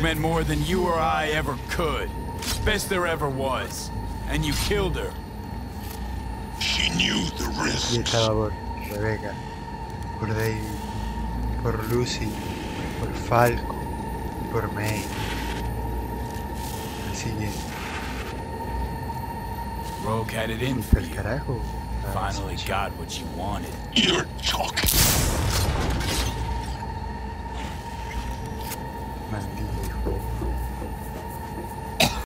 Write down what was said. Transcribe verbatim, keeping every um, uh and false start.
meant more than you or I ever could. Best there ever was. And you killed her. She knew the Y risks. estaba por Rebecca, por David, por Lucy, por Falco y por May. Así que, Rogue had it in for el you. carajo. Finally got what you wanted. You're talking.